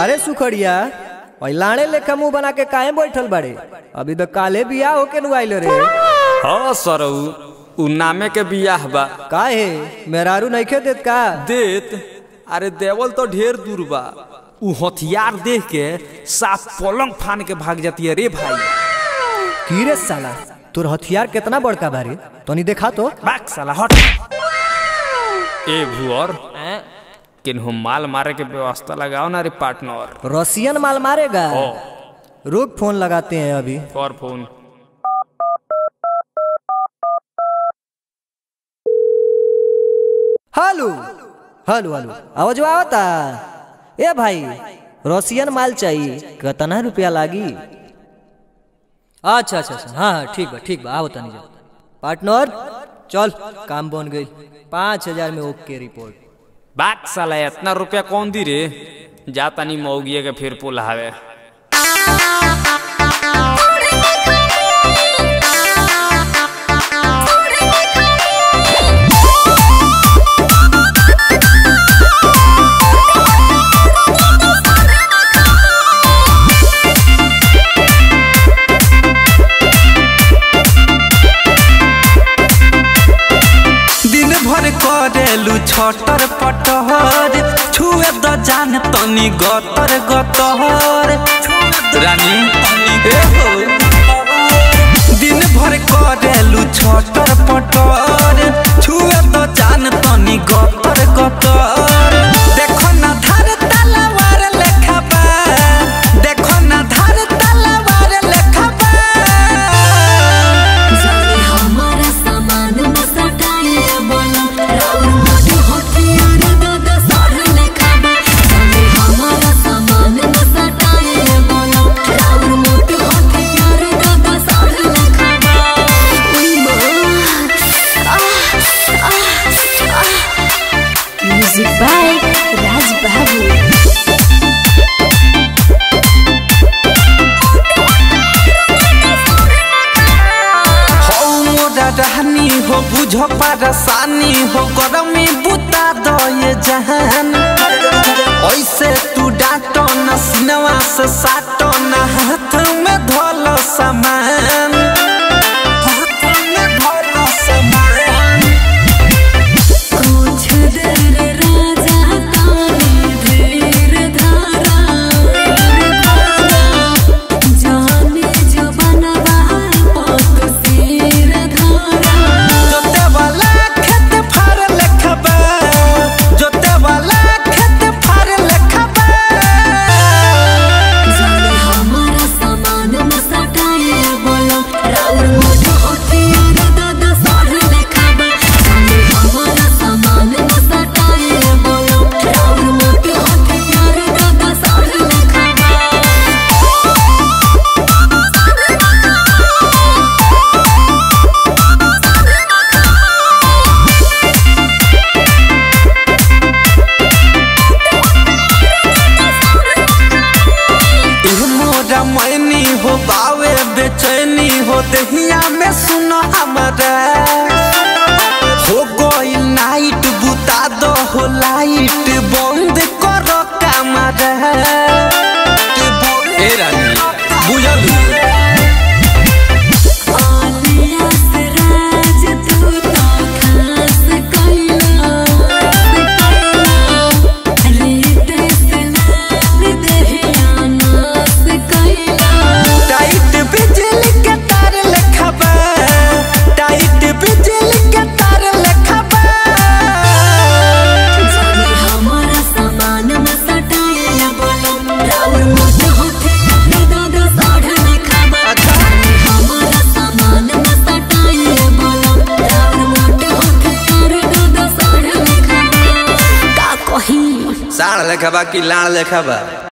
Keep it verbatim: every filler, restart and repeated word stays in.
कारे सुखड़िया लाणे लेखा मुंह बना के काहे बैठल बाड़े? अभी तो काले बियाह होके नुआइल रे। हाँ सरऊ उ नामे के बियाह बा। काहे मेहरारू नइखे देत का? देत अरे देवल तो ढेर दूर बा। उ हथियार देख के साफ पलंग फान के भाग जाती है रे भाई। की रे साला तोर हथियार कितना बड़का बारे तनी देखा तो। भाग साला हट। ए भुअर किन्हू माल मारे के व्यवस्था लगाओ ना रे पार्टनर। रसियन माल मारेगा? रुक फोन लगाते हैं अभी। और फोन हेलो हेलो हेलो आवाज आवता? ए भाई रसियन माल चाहिए, कितना रुपया लागी? अच्छा अच्छा अच्छा हाँ ठीक बा ठीक बा आओ तनी जा। पार्टनर चल काम बन गई, पाँच हजार में ओके रिपोर्ट। बात साला इतना रुपया कौन दी रे? जा तनी मौगिए के फिर पुलावे। करेलू छटर पटहर छुए द जान तनी गतर गतर रानी ए हो। दिन भर करेलू छटर पटहर छुए द जान तनी गतर गतर। देखो ना धार तलवार लेखा बा, देखो ना धार तलवार लेखा बा। म्यूजिक बाय राज बाबू। हो मोरा रहनी हो बुझ परेशानी हो गरमी बुता दो ये जहान। ऐसे तू डांटो न सिनवा से साटो न हाथ में धोलो सामान। मैनी हो बावे बेचैनी हो दहिया में सुनो हमारा। हो गई नाइट बुता दो हो लाइट बंद करो कमरा। ए रानी बुझल साढ़ लेखा बा कि लाड़ लेखा बा।